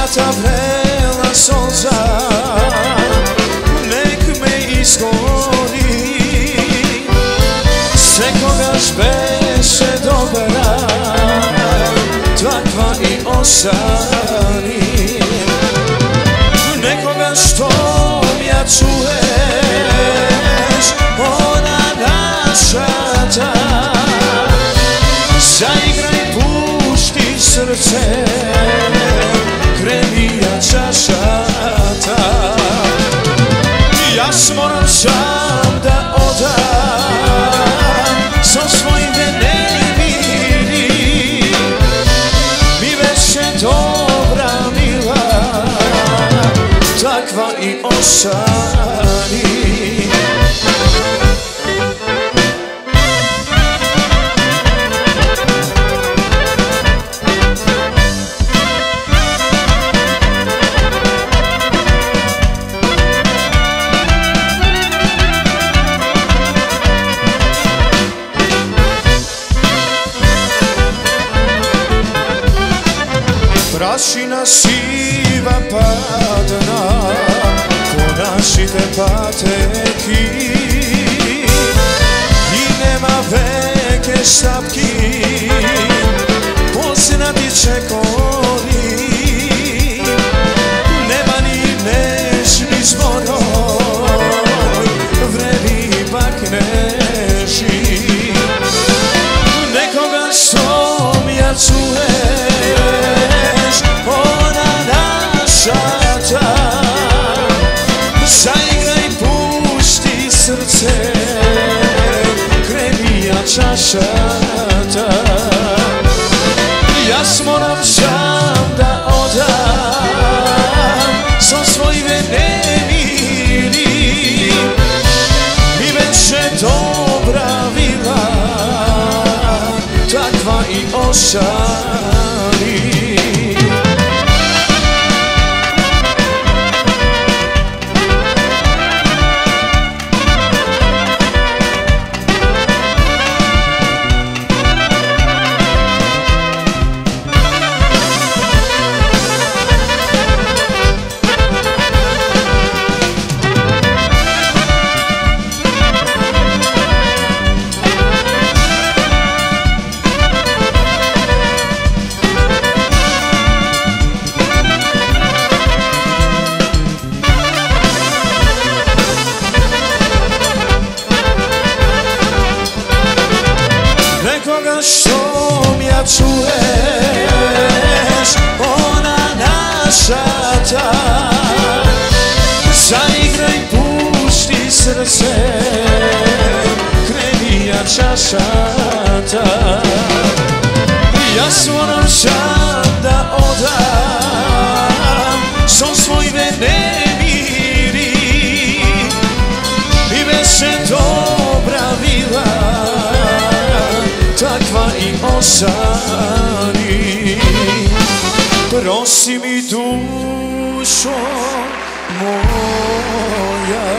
ta vrela solza nek me izgoni, sve kogaš beše dobra, takva i osani. Nekoga što ja čuješ, ona naša ta, zaigraj, pušti srce, krevija čaša ta. Ja moram sam da odam sa svojim nemiri, mi već je dobra mila, takva i osani. Prašina siva padna ko našite pateki i nema veke štapki, poznati čekoni, nema ni nežni zvoroj, vredi ipak neži. Nekoga što ja čuješ, ona naša ta, zaigraj, pušti srce, krevija čaša ta. Ja moram sam da odam sa svojim nemiri, mi već je dobra vila, takva i osani. Nekoga što ja čuješ, ona naša ta, zaigraj, pušti srce, krevija čaša ta. Ja moram sam da odam sa svojim nemiri, i već je dobra vila, takva i osani. Prosi mi dušo moja.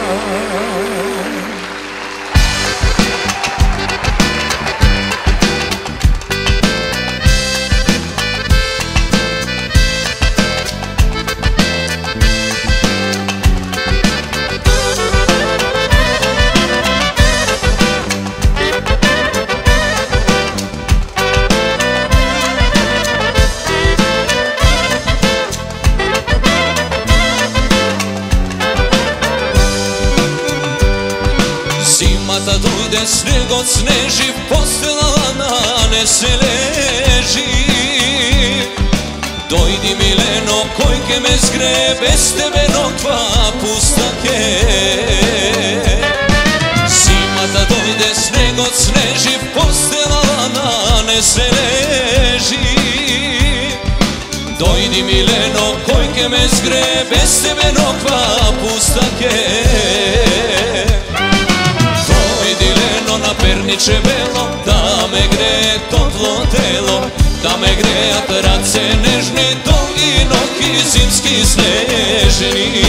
Zimata dojde, sneg odsneži, postela lana ne se leži. Dojdi Mileno, kojke me zgre, bez tebe nokva pustake. Zimata dojde, sneg odsneži, postela lana ne se leži. Dojdi Mileno, kojke me zgre, bez tebe nokva pustake. Na perniče belo, da me gre toplo telo, da me grejat race nežni, dolgi noki zimski snežni.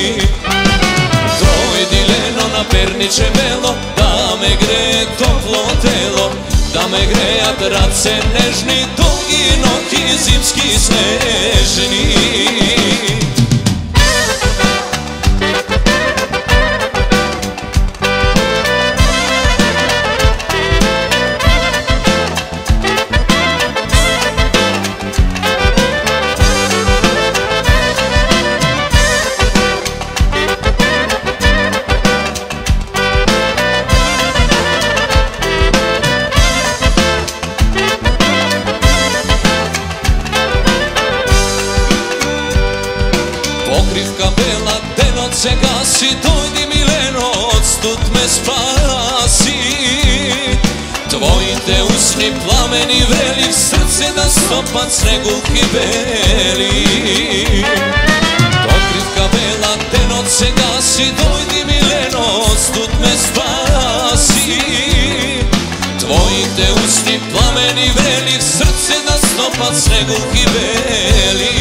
Dojdi Leno na perniče belo, da me gre toplo telo, da me grejat race nežni, dolgi noki zimski snežni. Pokrivka bela, denot se gasi, dojdi mileno, odstud me spasi. Tvoji te usni plameni vreli, srce da stopac snegulki beli. Pokrivka bela, denot se gasi, dojdi mileno, odstud me spasi. Tvoji te usni plameni vreli, srce da stopac snegulki beli.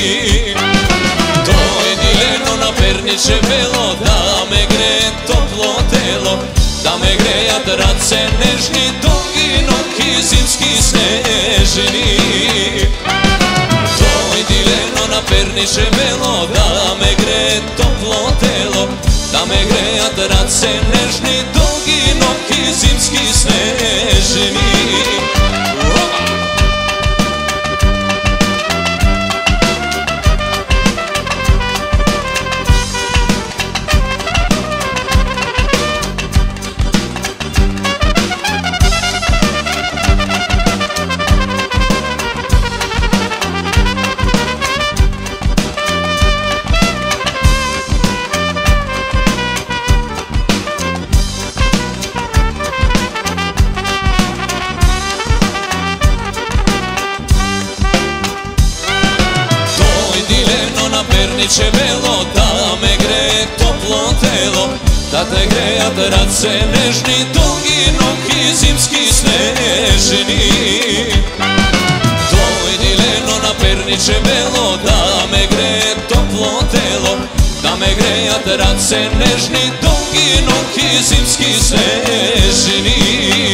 Dojdi leno na perniče belo, da me gre toplo telo, da me greja drace nežni, dugi noki zimski snežni. Dojdi leno na perniče belo, da me gre toplo telo, da me greja drace nežni, dugi noki zimski snežni. Perniče belo, da me gre toplo telo, da te greja drace nežni, dugi noki zimski snežni. Dojdi leno na perniče belo, da me gre toplo telo, da me greja drace nežni, dugi noki zimski snežni.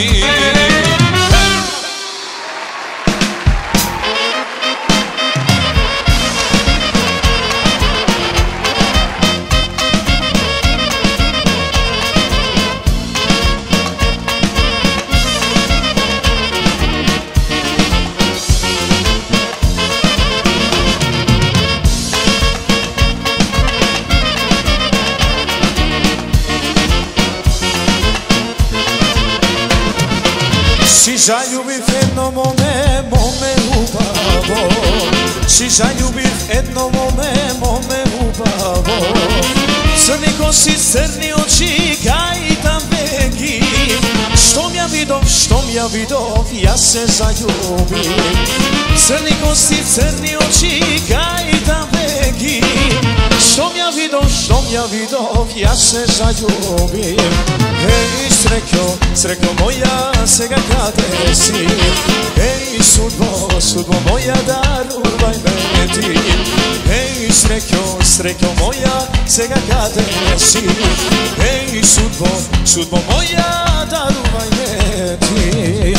Si zaljubiv jedno mome ljubavo, si zaljubiv jedno mome ljubavo. Crni kosi, crni oči, gajtan veki, štom ja vidov, ja se zaljubim. Crni kosi, crni oči, gajtan veki, štom ja vidov, ja se zaljubim. Hej, sreklo moja, sega kada si, hej, sudbo moja, daruvaj me ti. Hej, sreklo moja, sega kada si, hej, sudbo moja, daruvaj me ti.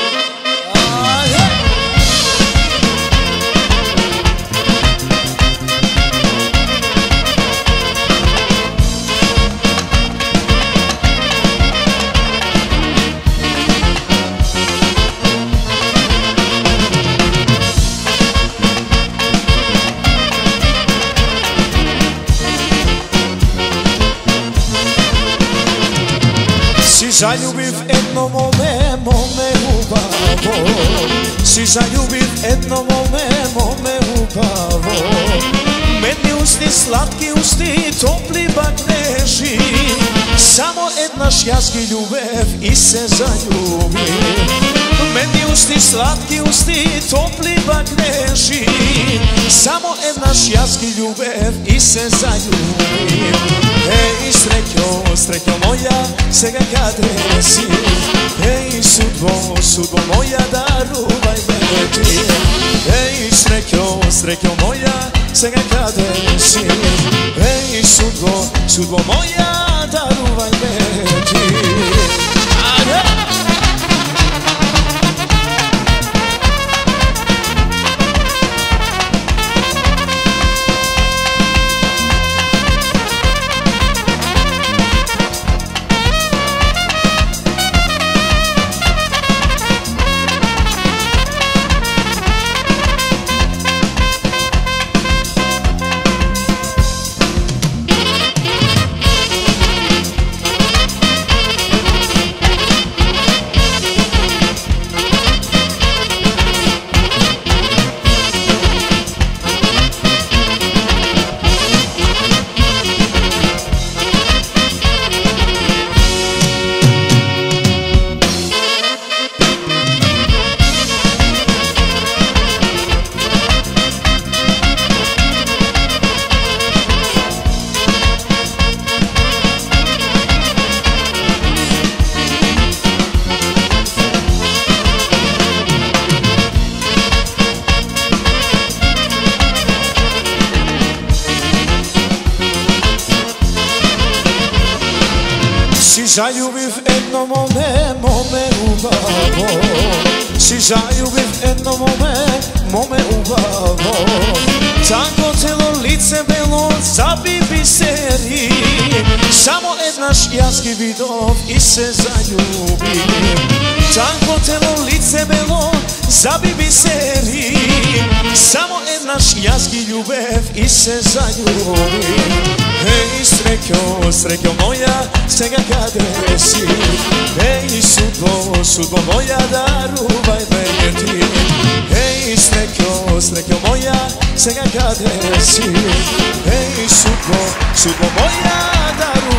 Si zaljubiv jedno mome ljubavo, si zaljubiv jedno mome ljubavo. Medni usni, slatki usni, topli bagneži, samo jedna šjazgi ljubev i se zaljubi. Medni usni, slatki usni, topli bagneži, samo jedna šjazgi ljubev i se zaljubi. Hej, sreklo moja, sega kada si, hej, sudbo moja, daruvaj me ti. Hej, sreklo moja, sega kada si, hej, sudbo moja, daruvaj me ti. zaljubiv jedno mome ubavo. Si zaljubiv jedno mome ubavo. Tango telo, lice belo, zabi biseri. Samo jednaš jazgi vidov i se zaljubi. Tango telo, lice belo, zabi biseri. Samo jednaš jazgi ljubev i se zaljubi. Hej, srekjo moja, svega kada si. Hej, sudbo moja, daruvaj me ti. Hej, srekjo moja, svega kada si. Hej, sudbo moja, daruvaj me ti.